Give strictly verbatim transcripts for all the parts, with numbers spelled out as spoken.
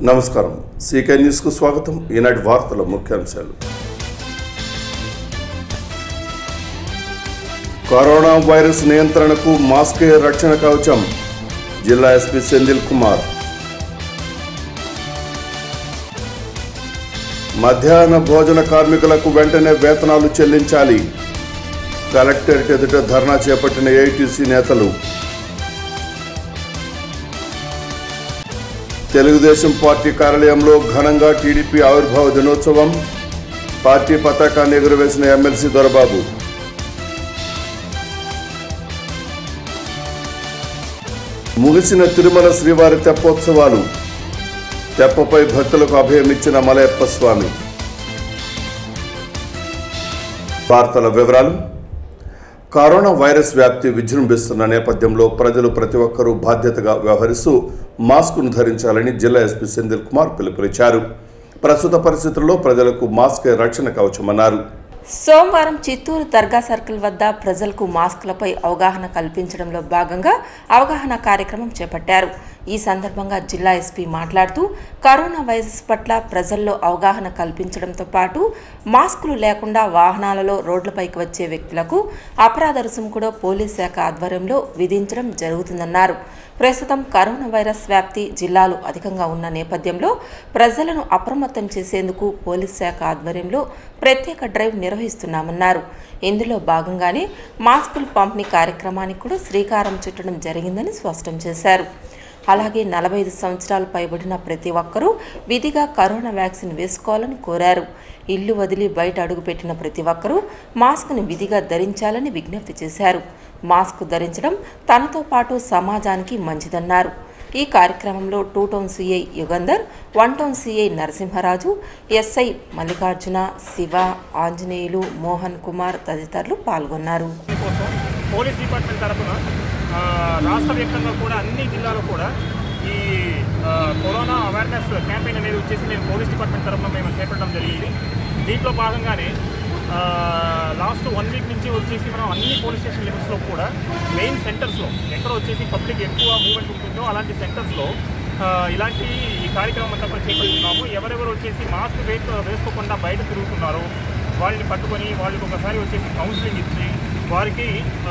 నమస్కారం CK news కు స్వాగతం। ఈనాటి వార్తల ముఖ్యాంశాలు। కరోనా వైరస్ నియంత్రణకు మాస్కే రక్షణ కవచం, జిల్లా ఎస్పీ సెంధిల్ కుమార్। మధ్యాహ్న భోజన కార్మికులకు వెంటనే వేతనాలు చెల్లించాలి, కలెక్టరేట్ ఎదుట ధర్నా చేపట్టిన ఏఐటీసీ నేతలు। తెలుగుదేశం పార్టీ కార్యాలయంలో ఘనంగా టీడీపీ ఆవిర్భావ దినోత్సవం, పార్టీ పతాకాన్ని ఎగురవేసిన ఎమ్మెల్సీ దొరబాబు। ముగిసిన తిరుమల శ్రీవారి తెప్పోత్సవాలు, తెప్పపై భక్తులకు అభయమిచ్చిన మలయప్ప స్వామి। వార్తల వివరాలు। కరోనా వైరస్ వ్యాప్తి విజృంభిస్తున్న నేపథ్యంలో ప్రజలు ప్రతి ఒక్కరూ బాధ్యతగా వ్యవహరిస్తూ మాస్కును ధరించాలని జిల్లా ఎస్పీ సెంధిల్ కుమార్ పిలుపునిచ్చారు। ప్రస్తుత పరిస్థితుల్లో ప్రజలకు మాస్కే రక్షణ కవచమన్నారు। సోమవారం చిత్తూరు దర్గా సర్కిల్ వద్ద ప్రజలకు మాస్కులపై అవగాహన కల్పించడంలో భాగంగా అవగాహన కార్యక్రమం చేపట్టారు। ఈ సందర్భంగా జిల్లా ఎస్పీ మాట్లాడుతూ కరోనా వైరస్ పట్ల ప్రజల్లో అవగాహన కల్పించడంతో పాటు మాస్కులు లేకుండా వాహనాలలో రోడ్లపైకి వచ్చే వ్యక్తులకు అపరాధ రుసుము కూడా పోలీస్ శాఖ ఆధ్వర్యంలో విధించడం జరుగుతుందన్నారు। ప్రస్తుతం కరోనా వైరస్ వ్యాప్తి జిల్లాలో అధికంగా ఉన్న నేపథ్యంలో ప్రజలను అప్రమత్తం చేసేందుకు పోలీస్ శాఖ ఆధ్వర్యంలో ప్రత్యేక డ్రైవ్ నిర్వహిస్తున్నామన్నారు। ఇందులో భాగంగానే మాస్కులు పంపిణీ కార్యక్రమానికి కూడా శ్రీకారం చుట్టడం జరిగిందని స్పష్టం చేశారు। అలాగే నలభై ఐదు సంవత్సరాలు పైబడిన ప్రతి ఒక్కరూ విధిగా కరోనా వ్యాక్సిన్ వేసుకోవాలని కోరారు। ఇల్లు వదిలి బయట అడుగుపెట్టిన ప్రతి ఒక్కరూ మాస్క్ను విధిగా ధరించాలని విజ్ఞప్తి చేశారు। మాస్క్ ధరించడం తనతో పాటు సమాజానికి మంచిదన్నారు। ఈ కార్యక్రమంలో two town CI Yugandhar, one town CI Narasimharaju, SI Mallikarjuna, Shiva, Anjaneyulu, Mohan Kumar తదితరులు పాల్గొన్నారు। పోలీస్ డిపార్ట్మెంట్ తరఫున రాష్ట్ర వ్యాప్తంగా కూడా అన్ని జిల్లాలో కూడా ఈ కరోనా అవేర్నెస్ క్యాంపెయిన్ అనేది వచ్చేసి మేము పోలీస్ డిపార్ట్మెంట్ తరఫున మేము చేపట్టడం జరిగింది। దీంట్లో భాగంగానే లాస్ట్ వన్ వీక్ నుంచి వచ్చేసి మనం అన్ని పోలీస్ స్టేషన్ లిమిట్స్లో కూడా మెయిన్ సెంటర్స్లో ఎక్కడ వచ్చేసి పబ్లిక్ ఎక్కువ మూవ్మెంట్ ఉంటుందో అలాంటి సెంటర్స్లో ఇలాంటి ఈ కార్యక్రమం అంతా కూడా చేపడుతున్నాము। ఎవరెవరు వచ్చేసి మాస్క్ వేసుకో వేసుకోకుండా బయట తిరుగుతున్నారో వాళ్ళని పట్టుకొని వాళ్ళకి ఒకసారి వచ్చేసి కౌన్సిలింగ్ ఇచ్చి వారికి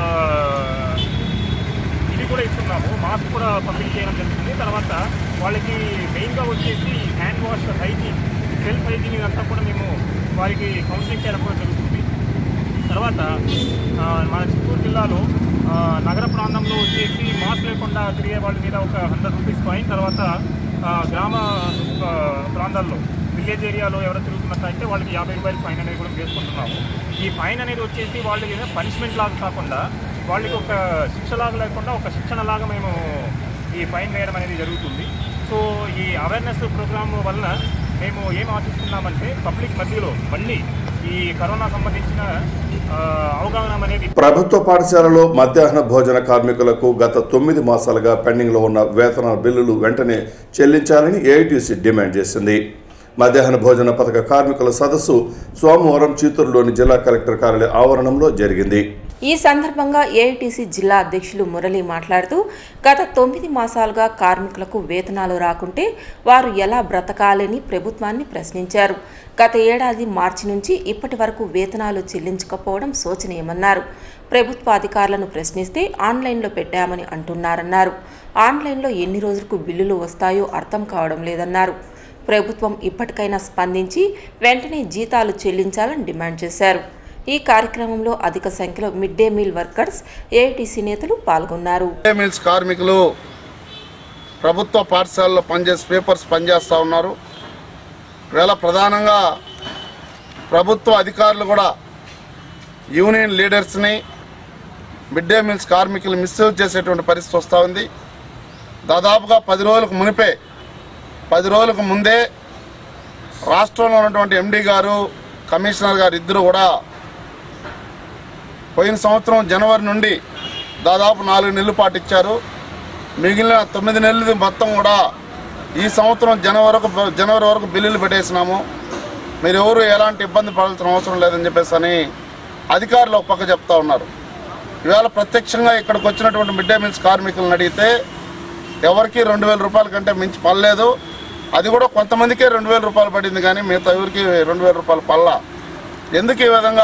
ఇది కూడా ఇస్తున్నాము, మాస్క్ కూడా పంపిణీ చేయడం జరుగుతుంది। తర్వాత వాళ్ళకి మెయిన్గా వచ్చేసి hand wash, hygiene, self hygiene ఇదంతా కూడా మేము వారికి కౌన్సిలింగ్ చేయడం కూడా జరుగుతుంది। తర్వాత మన చిత్తూరు జిల్లాలో నగర ప్రాంతంలో వచ్చేసి మాస్క్ లేకుండా తిరిగే వాళ్ళ మీద ఒక హండ్రెడ్ రూపీస్ ఫైన్, తర్వాత గ్రామ ప్రాంతాల్లో విలేజ్ ఏరియాలో ఎవరు తిరుగుతున్నట్లయితే వాళ్ళకి యాభై రూపాయల ఫైన్ అనేది కూడా వేసుకుంటున్నాము। ఈ ఫైన్ అనేది వచ్చేసి వాళ్ళకి పనిష్మెంట్ లాగా కాకుండా వాళ్ళకి ఒక శిక్షలాగా లేకుండా ఒక శిక్షణలాగా మేము ఈ ఫైన్ వేయడం అనేది జరుగుతుంది। సో ఈ అవేర్నెస్ ప్రోగ్రామ్ వల్ల మేము ఏం ఆశిస్తున్నామంటే పబ్లిక్ మధ్యలో మళ్ళీ ఈ కరోనా సంబంధించిన అవగాహన అనేది ప్రభుత్వ పాఠశాలలో మధ్యాహ్న భోజన కార్మికులకు గత తొమ్మిది మాసాలుగా పెండింగ్లో ఉన్న వేతన బిల్లులు వెంటనే చెల్లించాలని ఏఐటీసీ డిమాండ్ చేసింది। మధ్యాహ్న భోజన పథక కార్మికుల సదస్సు సోమవారం చిత్తూరులోని జిల్లా కలెక్టర్ కార్యాలయ ఆవరణంలో జరిగింది। ఈ సందర్భంగా ఏఐటీసీ జిల్లా అధ్యక్షులు మురళి మాట్లాడుతూ గత తొమ్మిది మాసాలుగా కార్మికులకు వేతనాలు రాకుంటే వారు ఎలా బ్రతకాలని ప్రభుత్వాన్ని ప్రశ్నించారు। గత ఏడాది మార్చి నుంచి ఇప్పటి వరకు వేతనాలు చెల్లించకపోవడం శోచనీయమన్నారు। ప్రభుత్వ అధికారులను ప్రశ్నిస్తే ఆన్లైన్లో పెట్టామని అంటున్నారన్నారు। ఆన్లైన్లో ఎన్ని రోజులకు బిల్లులు వస్తాయో అర్థం కావడం లేదన్నారు। ప్రభుత్వం ఇప్పటికైనా స్పందించి వెంటనే జీతాలు చెల్లించాలని డిమాండ్ చేశారు। ఈ కార్యక్రమంలో అధిక సంఖ్యలో mid day meal workers, AITC నేతలు పాల్గొన్నారు। మిడ్ డే మీల్స్ కార్మికులు ప్రభుత్వ పాఠశాలలో పనిచేసే పేపర్స్ పనిచేస్తూ ఉన్నారు। వేళ ప్రధానంగా ప్రభుత్వ అధికారులు కూడా యూనియన్ లీడర్స్ని మిడ్ డే మీల్స్ కార్మికులు మిస్యూజ్ చేసేటువంటి పరిస్థితి వస్తూ ఉంది। దాదాపుగా పది రోజులకు మునిపే పది రోజులకు ముందే రాష్ట్రంలో ఉన్నటువంటి ఎండీ గారు, కమిషనర్ గారు ఇద్దరు కూడా పోయిన సంవత్సరం జనవరి నుండి దాదాపు నాలుగు నెలలు పాటించారు। మిగిలిన తొమ్మిది నెలలు మొత్తం కూడా ఈ సంవత్సరం జనవరి వరకు జనవరి వరకు బిల్లులు పెట్టేసినాము, మీరు ఎవరు ఎలాంటి ఇబ్బంది పడాల్సిన అవసరం లేదని చెప్పేసి అని అధికారులు ఒక పక్క చెప్తా ఉన్నారు। ఇవాళ ప్రత్యక్షంగా ఇక్కడికి వచ్చినటువంటి మిడ్ డే మీల్స్ కార్మికులను అడిగితే ఎవరికి రెండు వేల రూపాయల కంటే మించి పడలేదు, అది కూడా కొంతమందికే రెండు వేల రూపాయలు పడింది, కానీ మిగతా ఎవరికి రెండు వేల రూపాయలు పల్లా. ఎందుకు ఈ విధంగా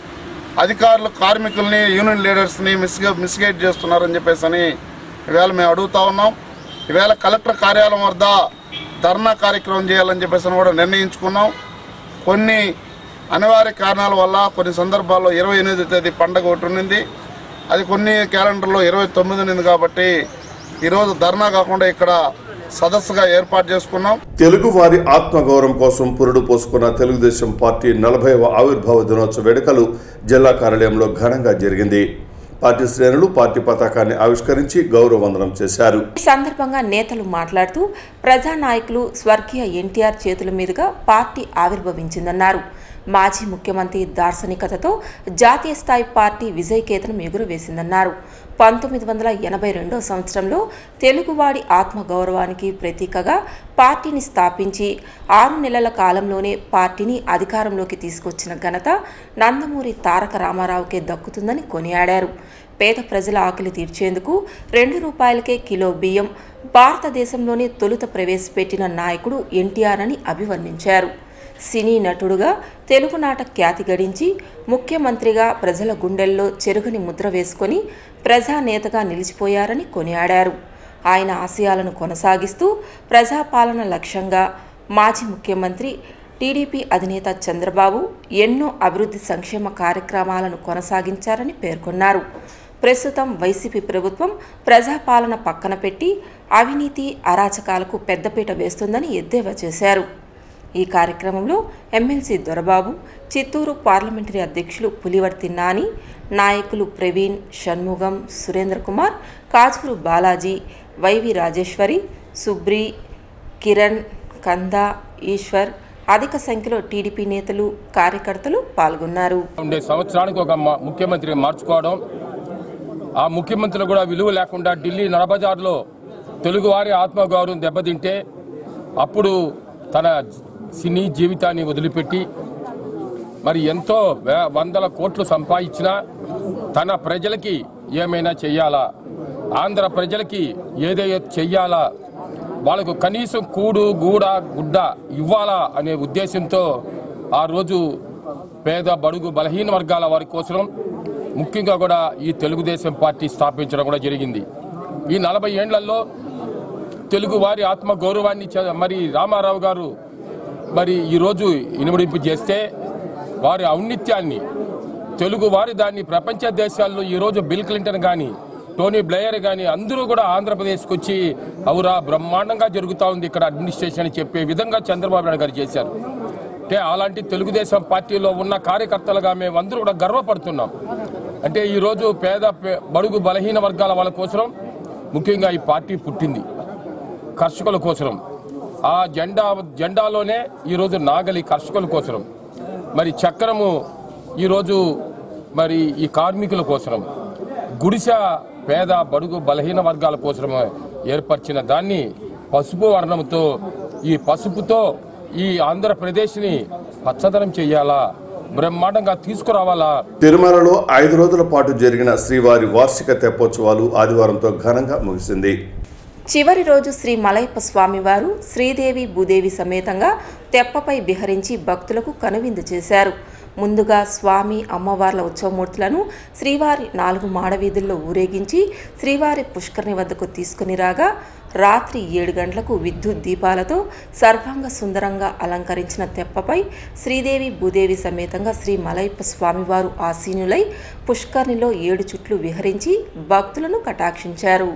అధికారులు కార్మికుల్ని యూనియన్ లీడర్స్ని మిస్గా మిస్గైడ్ చేస్తున్నారని చెప్పేసి అని ఈవేళ మేము అడుగుతా ఉన్నాం. ఈవేళ కలెక్టర్ కార్యాలయం వద్ద ధర్నా కార్యక్రమం చేయాలని చెప్పేసి కూడా నిర్ణయించుకున్నాం. కొన్ని అనివార్య కారణాల వల్ల కొన్ని సందర్భాల్లో ఇరవై ఎనిమిది తేదీ పండగ ఒకటి ఉన్నింది, అది కొన్ని క్యాలెండర్లో ఇరవై తొమ్మిది ఉన్నింది. కాబట్టి ఈరోజు ధర్నా కాకుండా ఇక్కడ సదస్సుగా ఏర్పాటు చేసుకున్నాం. తెలుగు వారి ఆత్మగౌరవం కోసం పురుడు పోసుకున్న తెలుగుదేశం పార్టీ నలభైవ ఆవిర్భావ దినోత్సవ వేడుకలు జిల్లా కార్యాలయంలో ఘనంగా జరిగింది. పార్టీ శ్రేణులు పార్టీ పతాకాన్ని ఆవిష్కరించి గౌరవ వందనం చేశారు. ఈ సందర్భంగా నేతలు మాట్లాడుతూ ప్రజానాయకులు స్వర్గీయ ఎన్టీఆర్ చేతుల మీదుగా పార్టీ ఆవిర్భవించిందన్నారు. మాజీ ముఖ్యమంత్రి దార్శనికతతో జాతీయ స్థాయి పార్టీ విజయకేతనం ఎగురవేసిందన్నారు. పంతొమ్మిది వందల ఎనభై రెండో సంవత్సరంలో తెలుగువాడి ఆత్మగౌరవానికి ప్రతీకగా పార్టీని స్థాపించి ఆరు నెలల కాలంలోనే పార్టీని అధికారంలోకి తీసుకొచ్చిన ఘనత నందమూరి తారక రామారావుకే దక్కుతుందని కొనియాడారు. పేద ప్రజల ఆకలి తీర్చేందుకు రెండు రూపాయలకే కిలో బియ్యం భారతదేశంలోనే తొలుత ప్రవేశపెట్టిన నాయకుడు ఎన్టీఆర్ అని అభివర్ణించారు. సినీ నటుడుగా తెలుగునాట ఖ్యాతి గడించి ముఖ్యమంత్రిగా ప్రజల గుండెల్లో చెరుగని ముద్ర వేసుకొని ప్రజానేతగా నిలిచిపోయారని కొనియాడారు. ఆయన ఆశయాలను కొనసాగిస్తూ ప్రజాపాలన లక్ష్యంగా మాజీ ముఖ్యమంత్రి టీడీపీ అధినేత చంద్రబాబు ఎన్నో అభివృద్ధి సంక్షేమ కార్యక్రమాలను కొనసాగించారని పేర్కొన్నారు. ప్రస్తుతం వైసీపీ ప్రభుత్వం ప్రజాపాలన పక్కన పెట్టి అవినీతి అరాచకాలకు పెద్దపీట వేస్తుందని ఎద్దేవా చేశారు. ఈ కార్యక్రమంలో ఎమ్మెల్సీ దొరబాబు, చిత్తూరు పార్లమెంటరీ అధ్యక్షులు పులివర్తి నాని, నాయకులు ప్రవీణ్, షణ్ముగం, సురేంద్ర కుమార్, కాజూరు బాలాజీ, వైవి రాజేశ్వరి, సుబ్రి, కిరణ్, కంద, ఈశ్వర్, అధిక సంఖ్యలో టీడీపీ నేతలు, కార్యకర్తలు పాల్గొన్నారు. ఉండే సంవత్సరానికి ఒక ముఖ్యమంత్రి మార్చుకోవడం, ఆ ముఖ్యమంత్రులు కూడా విలువ లేకుండా ఢిల్లీ నడబజార్లో తెలుగువారి ఆత్మగౌరవం దెబ్బతింటే అప్పుడు తన సినీ జీవితాన్ని వదిలిపెట్టి మరి ఎంతో వందల కోట్లు సంపాదించినా తన ప్రజలకి ఏమైనా చెయ్యాలా, ఆంధ్ర ప్రజలకి ఏదైనా చెయ్యాలా, వాళ్ళకు కనీసం కూడు గూడ గుడ్డ ఇవ్వాలా అనే ఉద్దేశంతో ఆ రోజు పేద బడుగు బలహీన వర్గాల వారి కోసం ముఖ్యంగా కూడా ఈ తెలుగుదేశం పార్టీ స్థాపించడం కూడా జరిగింది. ఈ నలభై ఏళ్లలో తెలుగు వారి ఆత్మ గౌరవాన్ని మరి రామారావు గారు మరి ఈరోజు ఇనుమడింపు చేస్తే వారి ఔన్నిత్యాన్ని తెలుగు వారి దాన్ని ప్రపంచ దేశాల్లో ఈరోజు బిల్ క్లింటన్ కానీ టోనీ బ్లెయర్ కానీ అందరూ కూడా ఆంధ్రప్రదేశ్కి వచ్చి అవురా బ్రహ్మాండంగా జరుగుతూ ఉంది ఇక్కడ అడ్మినిస్ట్రేషన్ అని చెప్పే విధంగా చంద్రబాబు నాయుడు గారు చేశారు. అంటే అలాంటి తెలుగుదేశం పార్టీలో ఉన్న కార్యకర్తలుగా మేమందరూ కూడా గర్వపడుతున్నాం. అంటే ఈరోజు పేద బడుగు బలహీన వర్గాల వాళ్ళ కోసం ముఖ్యంగా ఈ పార్టీ పుట్టింది, కర్షకుల కోసం. ఆ జెండా జెండాలోనే ఈరోజు నాగలి కర్షకుల కోసం, మరి చక్రము ఈరోజు మరి ఈ కార్మికుల కోసం, గుడిసె పేద బడుగు బలహీన వర్గాల కోసం ఏర్పరిచిన దాన్ని పసుపు వర్ణంతో ఈ పసుపుతో ఈ ఆంధ్రప్రదేశ్ని పచ్చదనం చెయ్యాలా, బ్రహ్మాండంగా తీసుకురావాలా. తిరుమలలో ఐదు రోజుల పాటు జరిగిన శ్రీవారి వార్షిక తెప్పోత్సవాలు ఆదివారంతో ఘనంగా ముగిసింది. చివరి రోజు శ్రీ మలయప్ప స్వామివారు శ్రీదేవి భూదేవి సమేతంగా తెప్పపై విహరించి భక్తులకు కనువిందు చేశారు. ముందుగా స్వామి అమ్మవార్ల ఉత్సవమూర్తులను శ్రీవారి నాలుగు మాడవీధుల్లో ఊరేగించి శ్రీవారి పుష్కరిణి వద్దకు తీసుకుని రాగా రాత్రి ఏడు గంటలకు విద్యుత్ దీపాలతో సర్వాంగ సుందరంగా అలంకరించిన తెప్పపై శ్రీదేవి భూదేవి సమేతంగా శ్రీ మలయప్ప స్వామివారు ఆసీనులై పుష్కరిణిలో ఏడు చుట్లు విహరించి భక్తులను కటాక్షించారు.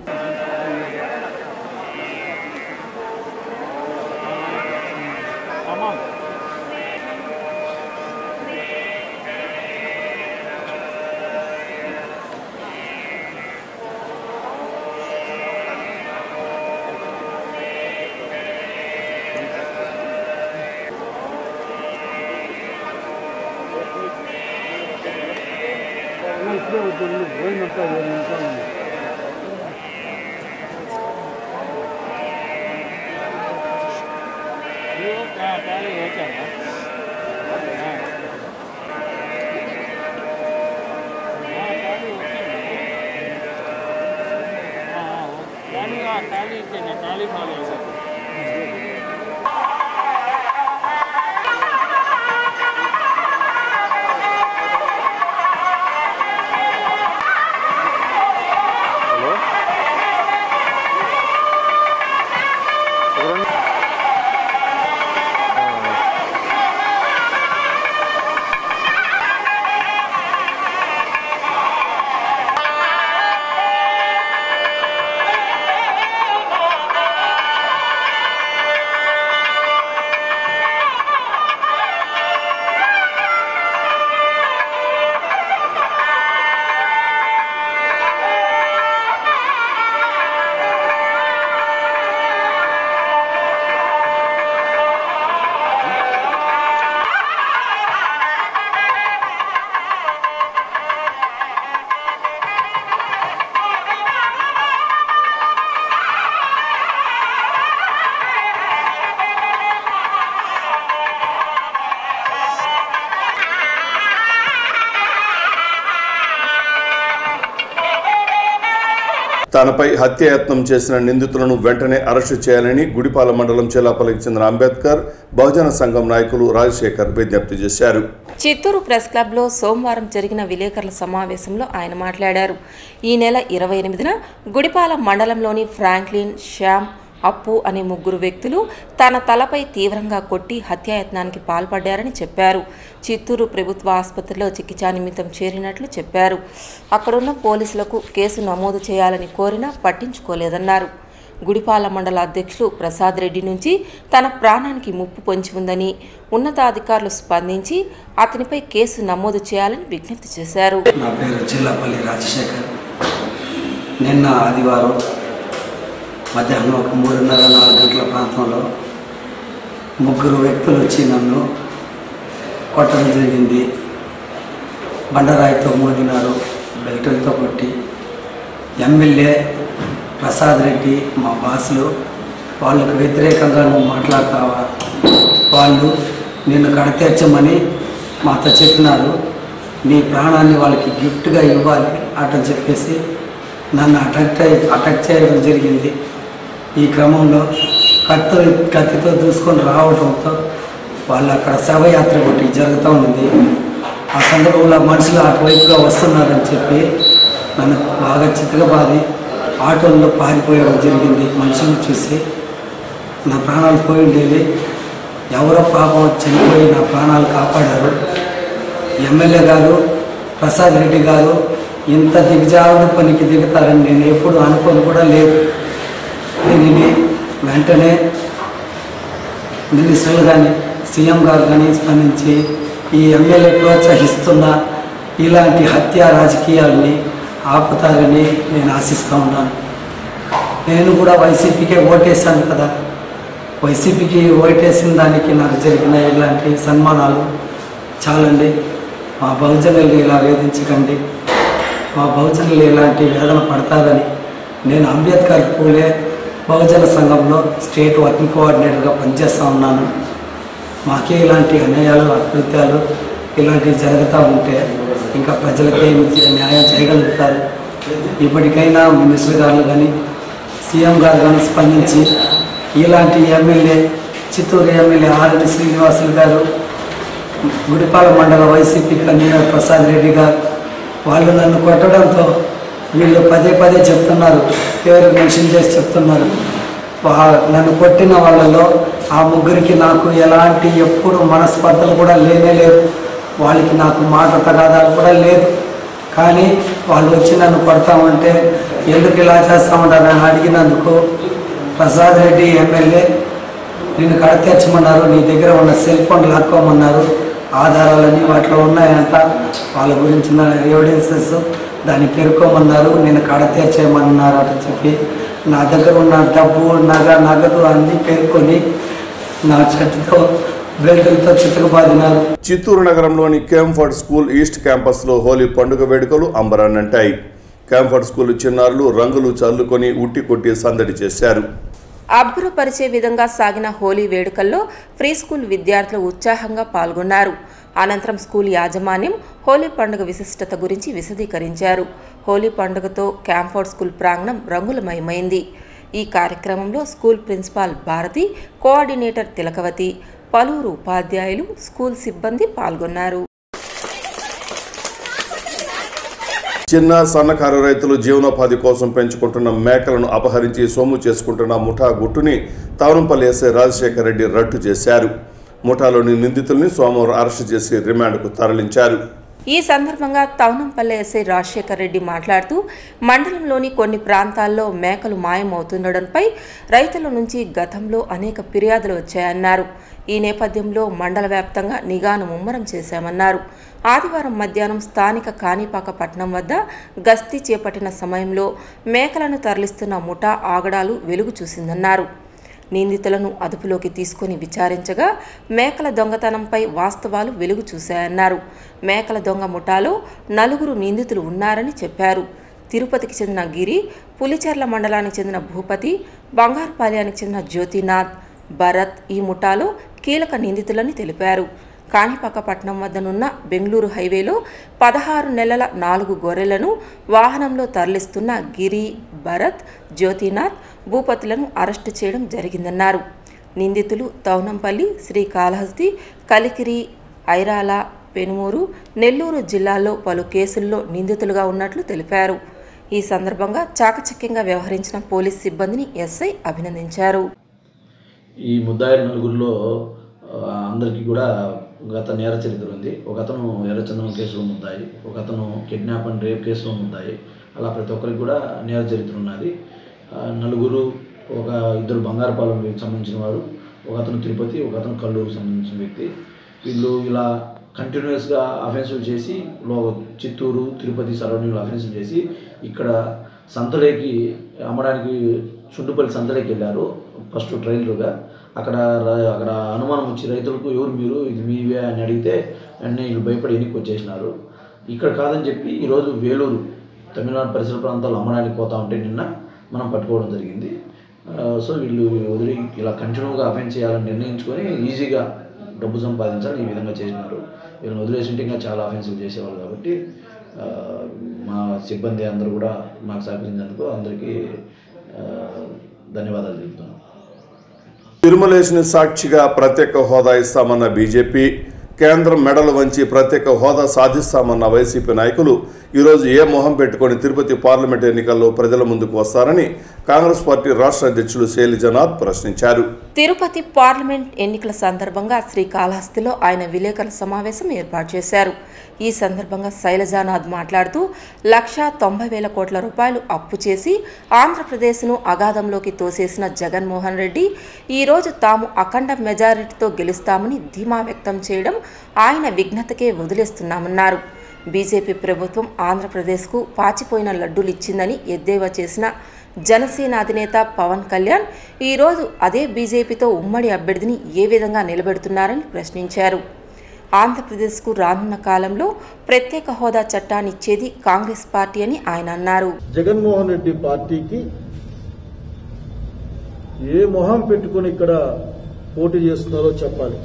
తనపై హత్యాయత్నం చేసిన నిందితులను వెంటనే అరెస్టు చేయాలని గుడిపాల మండలం చెల్లాపల్లికి చెందిన అంబేద్కర్ బహుజన సంఘం నాయకులు రాజశేఖర్ విజ్ఞప్తి చేశారు. చిత్తూరు ప్రెస్ క్లబ్లో సోమవారం జరిగిన విలేకరుల సమావేశంలో ఆయన మాట్లాడారు. ఈ నెల ఇరవై ఎనిమిదిన గుడిపాల మండలంలోని ఫ్రాంక్లిన్, శ్యామ్, అప్పు అనే ముగ్గురు వ్యక్తులు తన తలపై తీవ్రంగా కొట్టి హత్యాయత్నానికి పాల్పడ్డారని చెప్పారు. చిత్తూరు ప్రభుత్వ ఆసుపత్రిలో చికిత్సా నిమిత్తం చేరినట్లు చెప్పారు. అక్కడున్న పోలీసులకు కేసు నమోదు చేయాలని కోరినా పట్టించుకోలేదన్నారు. గుడిపాల మండల అధ్యక్షులు ప్రసాద్ రెడ్డి నుంచి తన ప్రాణానికి ముప్పు పొంచి ఉందని ఉన్నతాధికారులు స్పందించి అతనిపై కేసు నమోదు చేయాలని విజ్ఞప్తి చేశారు. నా పేరు చెల్లాపల్లి రాజశేఖర్. నిన్న ఆదివారం మధ్యాహ్నం ఒక మూడున్నర నాలుగు గంటల ప్రాంతంలో ముగ్గురు వ్యక్తులు వచ్చి నన్ను కొట్టడం జరిగింది. బండరాయితో మోదినారు, బెల్టులతో కొట్టి. ఎమ్మెల్యే ప్రసాద్ రెడ్డి మా బాసులు వాళ్ళకు వ్యతిరేకంగా నువ్వు మాట్లాడతావా, వాళ్ళు నిన్ను కడతీర్చమని మాతో చెప్పినారు, నీ ప్రాణాన్ని వాళ్ళకి గిఫ్ట్గా ఇవ్వాలి అటని చెప్పేసి నన్ను అటాక్ అటాక్ చేయడం జరిగింది. ఈ క్రమంలో కత్తి కత్తితో దూసుకొని రావడంతో వాళ్ళు అక్కడ శవయాత్ర ఒకటి జరుగుతూ ఉంది. ఆ సందర్భంలో మనుషులు అటువైపుగా వస్తున్నారని చెప్పి నన్ను బాగా చితకబాది ఆటోల్లో పారిపోయడం జరిగింది. మనుషులను చూసి నా ప్రాణాలు పోయి ఉండేవి. ఎవరో పాపం చనిపోయి నా ప్రాణాలు కాపాడారు. ఎమ్మెల్యే గారు ప్రసాద్ రెడ్డి గారు ఇంత దిగజారుడు పనికి దిగుతారని నేను ఎప్పుడు అనుకోని కూడా లేదు. దీనిని వెంటనే మినిస్టర్లు కానీ సీఎం గారు కానీ స్పందించి ఈ ఎమ్మెల్యే ప్రోత్సహిస్తున్న ఇలాంటి హత్య రాజకీయాలని ఆపుతారని నేను ఆశిస్తూ ఉన్నాను. నేను కూడా వైసీపీకే ఓటేశాను కదా, వైసీపీకి ఓటేసిన దానికి నాకు జరిగిన ఇలాంటి సన్మానాలు చాలండి. మా బహుజనులు ఇలా వేధించకండి, మా బహుజనులు ఇలాంటి వేదన పడతారని నేను అంబేద్కర్ పూలే బహుజన సంఘంలో స్టేట్ వర్కింగ్ కోఆర్డినేటర్గా పనిచేస్తూ ఉన్నాను. మాకే ఇలాంటి అన్యాయాలు, అకృత్యాలు ఇలాంటివి జరుగుతూ ఉంటే ఇంకా ప్రజలకే న్యాయం చేయగలుగుతారు. ఇప్పటికైనా మినిస్టర్ గారు కానీ సీఎం గారు కానీ స్పందించి ఇలాంటి MLA Chittoor MLA RN Srinivasulu గారు, గుడిపాల మండల వైసీపీ కన్వీనర్ ప్రసాద్ రెడ్డి గారు వాళ్ళు నన్ను కొట్టడంతో వీళ్ళు పదే పదే చెప్తున్నారు, పేరు మెన్షన్ చేసి చెప్తున్నారు. నన్ను కొట్టిన వాళ్ళలో ఆ ముగ్గురికి నాకు ఎలాంటి ఎప్పుడు మనస్పర్ధలు కూడా లేనే లేవు. వాళ్ళకి నాకు మాట తగాదాలు కూడా లేదు. కానీ వాళ్ళు వచ్చి నన్ను కొడతామంటే ఎందుకు ఇలా చేస్తామంటారని అడిగినందుకు ప్రసాద్ రెడ్డి ఎమ్మెల్యే నిన్ను కడతీర్చమన్నారు, నీ దగ్గర ఉన్న సెల్ ఫోన్ లాక్కోమన్నారు, ఆధారాలన్నీ వాటిలో ఉన్నాయంట, వాళ్ళ గురించిన ఎవిడెన్సెస్ దాన్ని పేర్కోమన్నారు, నేను కడతీర్చేయమన్నారు అని చెప్పి నా దగ్గర ఉన్న డబ్బు, నగ నగదు అన్నీ పేర్కొని నా చెట్టుతో బెల్టులతో చిత్రబాదినారు. చిత్తూరు నగరంలోని క్యాంఫర్డ్ స్కూల్ ఈస్ట్ క్యాంపస్లో హోలీ పండుగ వేడుకలు అంబరాన్నంటాయి. క్యాంఫర్డ్ స్కూల్ చిన్నారులు రంగులు చల్లుకొని ఉట్టి కొట్టి సందడి చేశారు. అబ్బురపరిచే విధంగా సాగిన హోలీ వేడుకల్లో ప్రీ స్కూల్ విద్యార్థులు ఉత్సాహంగా పాల్గొన్నారు. అనంతరం స్కూల్ యాజమాన్యం హోలీ పండుగ విశిష్టత గురించి విశదీకరించారు. హోలీ పండుగతో క్యాంఫర్డ్ స్కూల్ ప్రాంగణం రంగులమయమైంది. ఈ కార్యక్రమంలో school principal Bharathi, coordinator Thilakavathi, పలువురు ఉపాధ్యాయులు, స్కూల్ సిబ్బంది పాల్గొన్నారు. చిన్న సన్నకారు రైతులు జీవనోపాధి కోసం పెంచుకుంటున్న మేకలను అపహరించి సొమ్ము చేసుకుంటున్న ముఠా గుట్టుని తవరంపల్లి ఎస్ఐ రాజశేఖర్ రెడ్డి రట్టు చేశారు. ముఠాలోని నిందితుల్ని సోమవారం అరెస్టు చేసి రిమాండ్కు తరలించారు. ఈ సందర్భంగా తవనంపల్లి ఎస్ఐ రాజశేఖర్ రెడ్డి మాట్లాడుతూ మండలంలోని కొన్ని ప్రాంతాల్లో మేకలు మాయమవుతుండడంపై రైతుల నుంచి గతంలో అనేక ఫిర్యాదులు వచ్చాయన్నారు. ఈ నేపథ్యంలో మండల వ్యాప్తంగా నిఘాను ముమ్మరం చేశామన్నారు. ఆదివారం మధ్యాహ్నం స్థానిక కాణిపాక పట్టణం వద్ద గస్తీ చేపట్టిన సమయంలో మేకలను తరలిస్తున్న ముఠా ఆగడాలు వెలుగు చూసిందన్నారు. నిందితులను అదుపులోకి తీసుకుని విచారించగా మేకల దొంగతనంపై వాస్తవాలు వెలుగు చూశాయన్నారు. మేకల దొంగ ముఠాలో నలుగురు నిందితులు ఉన్నారని చెప్పారు. తిరుపతికి చెందిన గిరి, పులిచెర్ల మండలానికి చెందిన భూపతి, బంగారుపాలెయానికి చెందిన జ్యోతినాథ్, భరత్ ఈ ముఠాలో కీలక నిందితులని తెలిపారు. కాణిపాక పట్టణం వద్దనున్న బెంగళూరు హైవేలో పదహారు నెలల నాలుగు గొర్రెలను వాహనంలో తరలిస్తున్న గిరి, భరత్, జ్యోతినాథ్, భూపతులను అరెస్టు చేయడం జరిగిందన్నారు. నిందితులు తౌనంపల్లి, శ్రీకాళహస్తి, కలికిరి, ఐరాల, పెనుమూరు, నెల్లూరు జిల్లాల్లో పలు కేసుల్లో నిందితులుగా ఉన్నట్లు తెలిపారు. ఈ సందర్భంగా చాకచక్యంగా వ్యవహరించిన పోలీస్ సిబ్బందిని ఎస్ఐ అభినందించారు. ఈ ముద్దాయిల నలుగురిలో అందరికీ కూడా గత నేర చరిత్ర ఉంది. ఒక అతను ఎర్రచందనం కేసులో ముద్దాయి, ఒక అతను కిడ్నాప్ అండ్ రేప్ కేసులో ముద్దాయి. అలా ప్రతి ఒక్కరికి కూడా నేర చరిత్ర ఉన్నది. నలుగురు, ఒక ఇద్దరు బంగారపాలెం సంబంధించిన వారు, ఒక అతను తిరుపతి, ఒక అతను కల్లూరుకు సంబంధించిన వ్యక్తి. వీళ్ళు ఇలా కంటిన్యూస్గా అఫెన్సులు చేసి లో చిత్తూరు, తిరుపతి సరౌండింగ్లో అఫెన్సులు చేసి ఇక్కడ సంతలేకి అమ్మడానికి చుంటుపల్లి సంతలేకి వెళ్ళారు ఫస్ట్ ట్రైలర్గా. అక్కడ అక్కడ అనుమానం వచ్చి రైతులకు ఎవరు మీరు, ఇది మీవే అని అడిగితే వెంటనే వీళ్ళు భయపడి ఎన్నికి వచ్చేసినారు. ఇక్కడ కాదని చెప్పి ఈరోజు వేలూరు, తమిళనాడు పరిసర ప్రాంతాల్లో అమ్మడానికి పోతా ఉంటే నిన్న మనం పట్టుకోవడం జరిగింది. సో వీళ్ళు వదిలి ఇలా కంటిన్యూగా అఫెన్స్ చేయాలని నిర్ణయించుకొని ఈజీగా డబ్బు సంపాదించాలని ఈ విధంగా చేసినారు. వీళ్ళని వదిలేసి ఉంటే ఇంకా చాలా అఫెన్సివ్ చేసేవాళ్ళు. కాబట్టి మా సిబ్బంది అందరూ కూడా మాకు సహకరించినందుకు అందరికీ ధన్యవాదాలు చెప్తున్నాను. తిరుమలేశుని సాక్షిగా ప్రత్యేక హోదా ఇస్తామన్న బీజేపీ, కేంద్రం మెడలు వంచి ప్రత్యేక హోదా సాధిస్తామన్న వైసీపీ నాయకులు ఈరోజు ఏ మొహం పెట్టుకొని తిరుపతి పార్లమెంట్ ఎన్నికల్లో ప్రజల ముందుకు వస్తారని కాంగ్రెస్ పార్టీ రాష్ట్ర అధ్యక్షులు శైలజనాథ్ ప్రశ్నించారు. తిరుపతి పార్లమెంట్ ఎన్నికల సందర్భంగా శ్రీకాళహస్తిలో ఆయన విలేకరుల సమావేశం ఏర్పాటు చేశారు. ఈ సందర్భంగా శైలజానాథ్ మాట్లాడుతూ లక్షా తొంభై వేల కోట్ల రూపాయలు అప్పు చేసి ఆంధ్రప్రదేశ్ను అగాధంలోకి తోసేసిన జగన్మోహన్ రెడ్డి ఈరోజు తాము అఖండ మెజారిటీతో గెలుస్తామని ధీమా వ్యక్తం చేయడం ఆయన విఘ్నతకే వదిలేస్తున్నామన్నారు. బీజేపీ ప్రభుత్వం ఆంధ్రప్రదేశ్కు పాచిపోయిన లడ్డూలు ఇచ్చిందని ఎద్దేవా చేసిన జనసేన అధినేత పవన్ కళ్యాణ్ ఈరోజు అదే బీజేపీతో ఉమ్మడి అభ్యర్థిని ఏ విధంగా నిలబెడుతున్నారని ప్రశ్నించారు. ఆంధ్రప్రదేశ్కు రానున్న కాలంలో ప్రత్యేక హోదా చట్టాన్ని ఇచ్చేది కాంగ్రెస్ పార్టీ అని ఆయన అన్నారు. జగన్మోహన్ రెడ్డి పార్టీకి ఏ మొహం పెట్టుకుని ఇక్కడ పోటీ చేస్తున్నారో చెప్పాలి.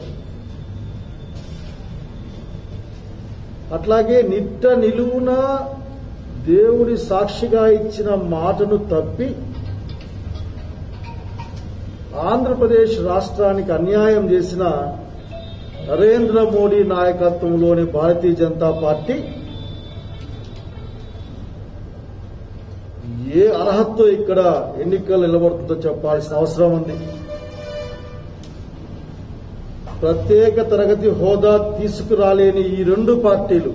అట్లాగే నిట్ట నిలువున దేవుడి సాక్షిగా ఇచ్చిన మాటను తప్పి ఆంధ్రప్రదేశ్ రాష్ట్రానికి అన్యాయం చేసిన నరేంద్ర మోడీ నాయకత్వంలోని భారతీయ జనతా పార్టీ ఏ అర్హతతో ఇక్కడ ఎన్నికలు నిలబడుతుందో చెప్పాల్సిన అవసరం ఉంది. ప్రత్యేక తరగతి హోదా తీసుకురాలేని ఈ రెండు పార్టీలు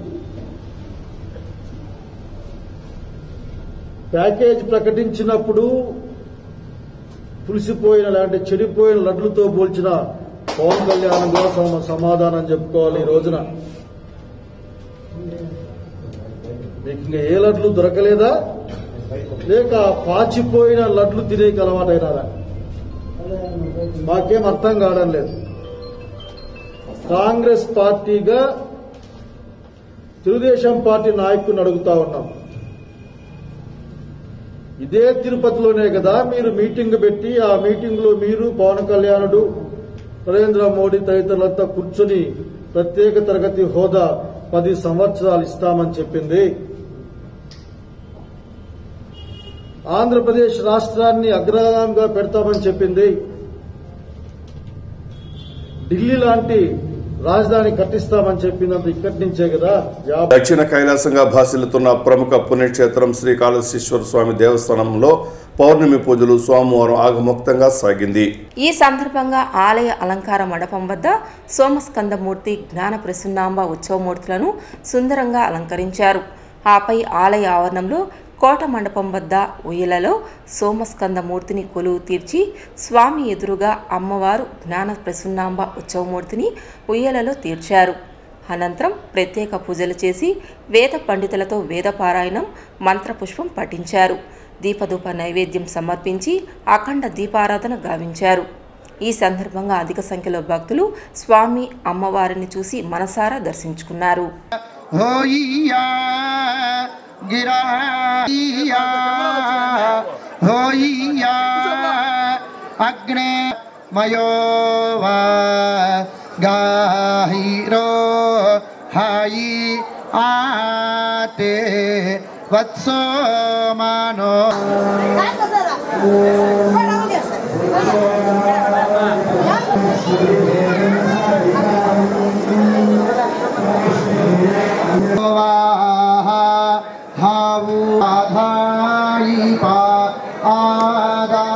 ప్యాకేజ్ ప్రకటించినప్పుడు పులిసిపోయిన లాంటి చెడిపోయిన లడ్లతో పోల్చిన పవన్ కళ్యాణ్ కూడా సమాధానం చెప్పుకోవాలి. ఈ రోజున మీకు ఇంకా ఏ లడ్లు దొరకలేదా, లేక పాచిపోయిన లడ్లు తినేకి అలవాటైనారా? మాకేం అర్థం కావడం లేదు. కాంగ్రెస్ పార్టీగా తెలుగుదేశం పార్టీ నాయకుడిని అడుగుతా ఉన్నాం, ఇదే తిరుపతిలోనే కదా మీరు మీటింగ్ పెట్టి ఆ మీటింగ్ లో మీరు పవన్ కళ్యాణుడు నరేంద్ర మోడీ తదితరులంతా కూర్చొని ప్రత్యేక తరగతి హోదా పది సంవత్సరాలు ఇస్తామని చెప్పింది. ఆంధ్రప్రదేశ్ రాష్ట్రాన్ని అగ్రగామిగా పెడతామని చెప్పింది. ఢిల్లీ లాంటి రాజధాని కట్టిస్తామని చెప్పినంత ఇక్కడి నుంచే కదా. దక్షిణ కైలాసంగా భాసిల్లుతున్న ప్రముఖ పుణ్యక్షేత్రం శ్రీకాళహస్తీశ్వర స్వామి దేవస్థానంలో పౌర్ణమి పూజలు సోమవారం ఆగమోక్తంగా సాగింది. ఈ సందర్భంగా ఆలయ అలంకార మండపం వద్ద సోమస్కందమూర్తి, జ్ఞాన ప్రసన్నాంబ ఉత్సవమూర్తులను సుందరంగా అలంకరించారు. ఆపై ఆలయ ఆవరణంలో కోట మండపం వద్ద ఉయ్యలలో సోమస్కందమూర్తిని కొలువు తీర్చి స్వామి ఎదురుగా అమ్మవారు జ్ఞాన ప్రసన్నాంబ ఉత్సవమూర్తిని ఉయ్యలలో తీర్చారు. అనంతరం ప్రత్యేక పూజలు చేసి వేద పండితులతో వేదపారాయణం, మంత్రపుష్పం పఠించారు. దీపధూప నైవేద్యం సమర్పించి అఖండ దీపారాధన గావించారు. ఈ సందర్భంగా అధిక సంఖ్యలో భక్తులు స్వామి అమ్మవారిని చూసి మనసారా దర్శించుకున్నారు. गिराया होइया अग्ने मयो वा गाहिरो हाई आते वत्सो मानो हावु आधाई पा आदा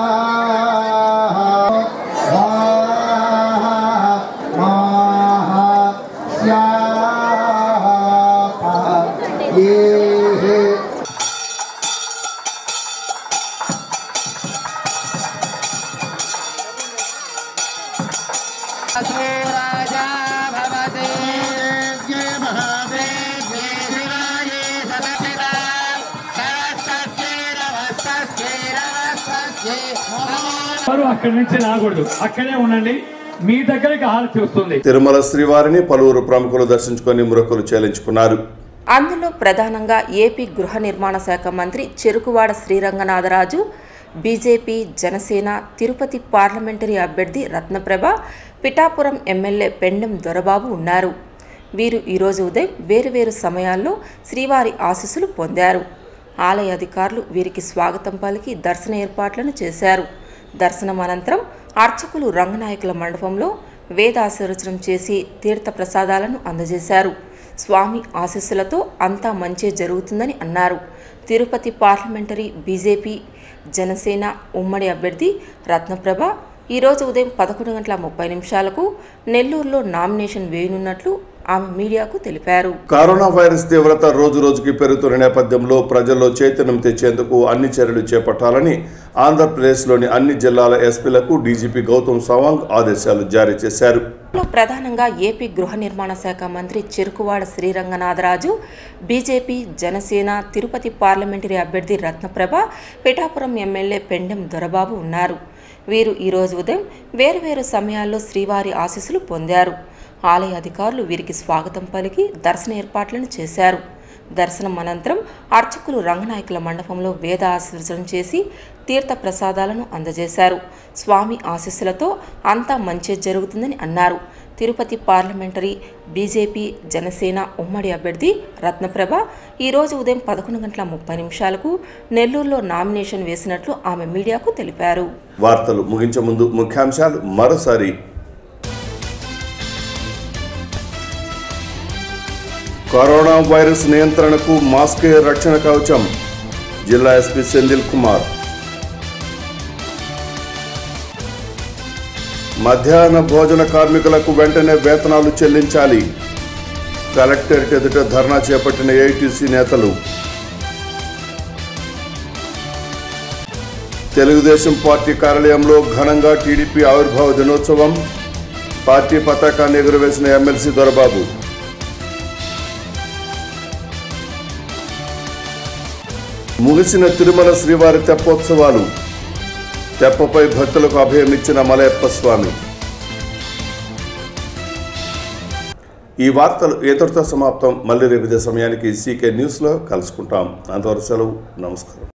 అక్కడి నుంచి రాకూడదు, అక్కడే ఉండండి. మీ దగ్గరికి హారతి వస్తుంది. తిరుమల శ్రీవారిని పలువురు ప్రముఖులు దర్శించుకొని మొక్కులు చెల్లించుకున్నారు. అందులో ప్రధానంగా ఏపీ గృహ నిర్మాణ శాఖ మంత్రి చెరుకువాడ శ్రీరంగనాథరాజు, బీజేపీ, జనసేన తిరుపతి పార్లమెంటరీ అభ్యర్థి రత్నప్రభ, పిఠాపురం ఎమ్మెల్యే పెండెం దొరబాబు ఉన్నారు. వీరు ఈరోజు ఉదయం వేరువేరు సమయాల్లో శ్రీవారి ఆశీస్సులు పొందారు. ఆలయ అధికారులు వీరికి స్వాగతం పలికి దర్శన ఏర్పాట్లను చేశారు. దర్శనం అనంతరం అర్చకులు రంగనాయకుల మండపంలో వేదాశీర్వచనం చేసి తీర్థ ప్రసాదాలను అందజేశారు. స్వామి ఆశీస్సులతో అంతా మంచే జరుగుతుందని అన్నారు. తిరుపతి పార్లమెంటరీ బీజేపీ, జనసేన ఉమ్మడి అభ్యర్థి రత్నప్రభ ఈరోజు ఉదయం పదకొండు గంటల ముప్పై నిమిషాలకు నెల్లూరులో నామినేషన్ వేయనున్నట్లు ఆమె మీడియాకు తెలిపారు. కరోనా వైరస్ తీవ్రత రోజు రోజుకి పెరుగుతున్న నేపథ్యంలో ప్రజల్లో చైతన్యం తెచ్చేందుకు అన్ని చర్యలు చేపట్టాలని ఆంధ్రప్రదేశ్లోని అన్ని జిల్లాల ఎస్పీలకు డీజీపీ గౌతమ్ సవాంగ్ ఆదేశాలు జారీ చేశారు. ప్రధానంగా ఏపీ గృహ నిర్మాణ శాఖ మంత్రి చెరుకువాడ శ్రీరంగనాథరాజు, బీజేపీ, జనసేన తిరుపతి పార్లమెంటరీ అభ్యర్థి రత్నప్రభ, పిఠాపురం ఎమ్మెల్యే పెండెం దొరబాబు ఉన్నారు. వీరు ఈరోజు ఉదయం వేరువేరు సమయాల్లో శ్రీవారి ఆశీస్సులు పొందారు. ఆలయ అధికారులు వీరికి స్వాగతం పలికి దర్శన ఏర్పాట్లను చేశారు. దర్శనం అనంతరం అర్చకులు రంగనాయకుల మండపంలో వేద ఆశీర్వచనం చేసి తీర్థ ప్రసాదాలను అందజేశారు. స్వామి ఆశీస్సులతో అంతా మంచి జరుగుతుందని అన్నారు. తిరుపతి పార్లమెంటరీ బీజేపీ, జనసేన ఉమ్మడి అభ్యర్థి రత్నప్రభ ఈరోజు ఉదయం పదకొండు గంటల ముప్పై నిమిషాలకు నెల్లూరులో నామినేషన్ వేసినట్లు ఆమె మీడియాకు తెలిపారు. వార్తలు ముగించే ముందు ముఖ్యాంశాలు మరోసారి. కరోనా వైరస్ నియంత్రణకు మాస్కే రక్షణ కవచం, జిల్లా ఎస్పీ సెంధిల్ కుమార్. మధ్యాహ్న భోజన కార్మికులకు వెంటనే వేతనాలు చెల్లించాలి, కలెక్టరేట్ ఎదుట ధర్నా చేపట్టిన ఏఐటీసీ నేతలు. తెలుగుదేశం పార్టీ కార్యాలయంలో ఘనంగా టీడీపీ ఆవిర్భావ దినోత్సవం, పార్టీ పతాకాన్ని ఎగురవేసిన ఎమ్మెల్సీ దొరబాబు. ముగిసిన తిరుమల శ్రీవారి తెప్పోత్సవాలు, తెప్పపై భక్తులకు అభయమిచ్చిన మలయప్ప స్వామి. ఈ వార్తలు ఇంతటితో సమాప్తం. మళ్ళీ రేపు ఇదే సమయానికి సీకే న్యూస్లో కలుసుకుంటాం. అంతవరకు సెలవు. నమస్కారం.